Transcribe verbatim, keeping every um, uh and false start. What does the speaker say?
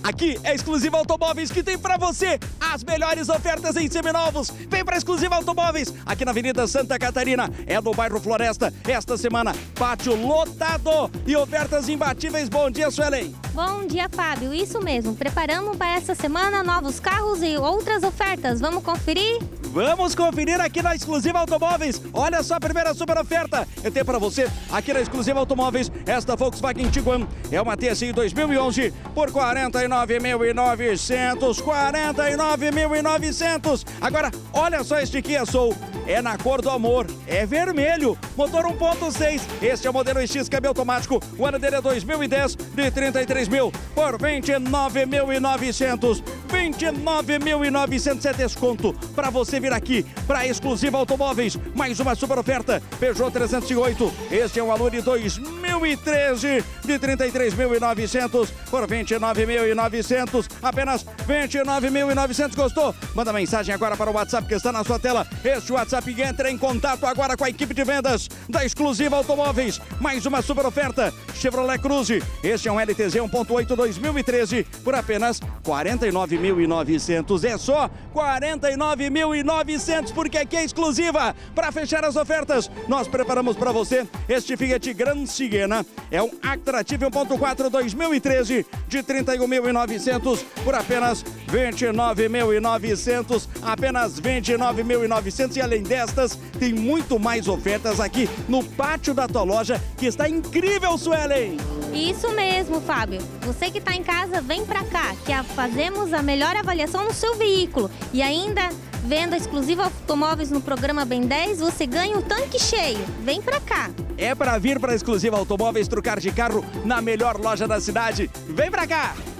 Aqui é Exclusiva Automóveis, que tem pra você as melhores ofertas em seminovos. Vem pra Exclusiva Automóveis, aqui na Avenida Santa Catarina, é no bairro Floresta. Esta semana, pátio lotado e ofertas imbatíveis. Bom dia, Suelen. Bom dia, Fábio. Isso mesmo, preparamos para essa semana novos carros e outras ofertas. Vamos conferir? Vamos conferir aqui na Exclusiva Automóveis. Olha só a primeira super oferta. Eu tenho para você aqui na Exclusiva Automóveis esta Volkswagen Tiguan. É uma T S I dois mil e onze por quarenta e nove mil e novecentos. quarenta e nove mil e novecentos. Agora, olha só este Kia Soul. É na cor do amor, é vermelho, motor um ponto seis. Este é o modelo X câmbio automático. O ano dele é dois mil e dez, de trinta e três mil por vinte e nove mil e novecentos. vinte e nove mil e novecentos é desconto para você vir aqui para Exclusiva Automóveis. Mais uma super oferta, Peugeot trezentos e oito. Este é um Allure dois mil e treze, de trinta e três mil e novecentos por vinte e nove mil e novecentos. Apenas vinte e nove mil e novecentos. Gostou? Manda mensagem agora para o WhatsApp que está na sua tela. Este WhatsApp, entra em contato agora com a equipe de vendas da Exclusiva Automóveis. Mais uma super oferta, Chevrolet Cruze. Este é um L T Z um ponto oito dois mil e treze por apenas quarenta e nove mil e novecentos. É só quarenta e nove mil e novecentos, porque aqui é exclusiva. Para fechar as ofertas, nós preparamos para você este Fiat Gran Siena. É um Actrative um ponto quatro dois mil e treze, de trinta e um mil e novecentos por apenas vinte e nove mil e novecentos. Apenas vinte e nove mil e novecentos. E além destas, tem muito mais ofertas aqui no pátio da tua loja, que está incrível, Suelen. Isso mesmo, Fábio. Você que está em casa, vem pra cá, que a- fazemos a melhor avaliação no seu veículo. E ainda, vendo a Exclusiva Automóveis no programa Ben dez, você ganha o tanque cheio. Vem pra cá. É para vir para Exclusiva Automóveis trocar de carro na melhor loja da cidade. Vem pra cá!